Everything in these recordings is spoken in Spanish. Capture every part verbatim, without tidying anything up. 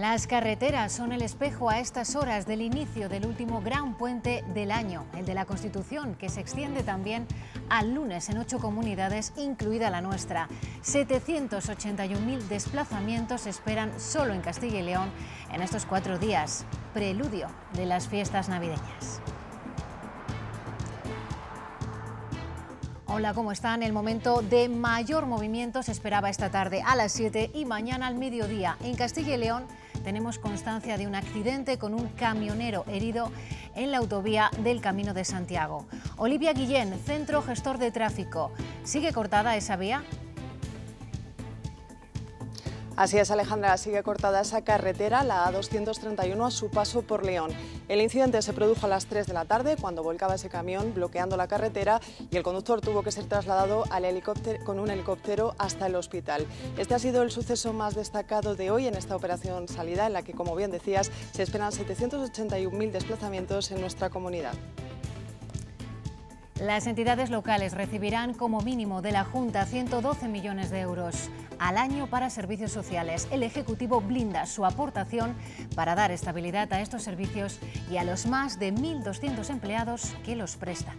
Las carreteras son el espejo a estas horas del inicio del último gran puente del año, el de la Constitución, que se extiende también al lunes en ocho comunidades, incluida la nuestra. setecientos ochenta y un mil desplazamientos se esperan solo en Castilla y León en estos cuatro días, preludio de las fiestas navideñas. Hola, ¿cómo están? El momento de mayor movimiento se esperaba esta tarde a las siete y mañana al mediodía. En Castilla y León tenemos constancia de un accidente con un camionero herido en la autovía del Camino de Santiago. Olivia Guillén, Centro Gestor de Tráfico. ¿Sigue cortada esa vía? Así es, Alejandra, sigue cortada esa carretera, la A doscientos treinta y uno, a su paso por León. El incidente se produjo a las tres de la tarde, cuando volcaba ese camión bloqueando la carretera y el conductor tuvo que ser trasladado al helicóptero, con un helicóptero hasta el hospital. Este ha sido el suceso más destacado de hoy en esta operación salida, en la que, como bien decías, se esperan setecientos ochenta y un mil desplazamientos en nuestra comunidad. Las entidades locales recibirán como mínimo de la Junta ciento doce millones de euros al año para servicios sociales. El Ejecutivo blinda su aportación para dar estabilidad a estos servicios y a los más de mil doscientos empleados que los prestan.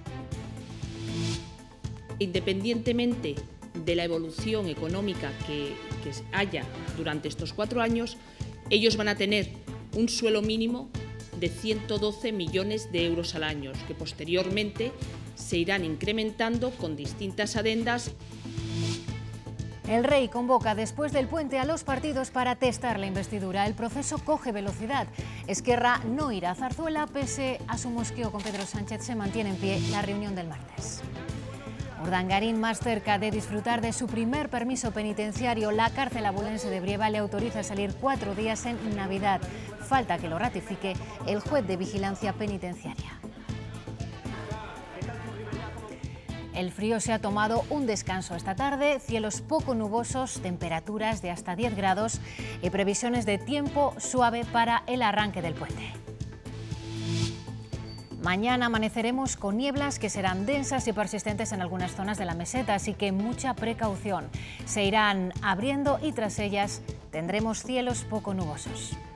Independientemente de la evolución económica que, que haya durante estos cuatro años, ellos van a tener un suelo mínimo de ciento doce millones de euros al año, que posteriormente se irán incrementando con distintas adendas. El Rey convoca después del puente a los partidos para testar la investidura. El proceso coge velocidad. Esquerra no irá a Zarzuela, pese a su mosqueo con Pedro Sánchez. Se mantiene en pie la reunión del martes. Urdangarín, más cerca de disfrutar de su primer permiso penitenciario. La cárcel abulense de Brieva le autoriza salir cuatro días en Navidad. Falta que lo ratifique el juez de vigilancia penitenciaria. El frío se ha tomado un descanso esta tarde, cielos poco nubosos, temperaturas de hasta diez grados y previsiones de tiempo suave para el arranque del puente. Mañana amaneceremos con nieblas que serán densas y persistentes en algunas zonas de la meseta, así que mucha precaución. Se irán abriendo y tras ellas tendremos cielos poco nubosos.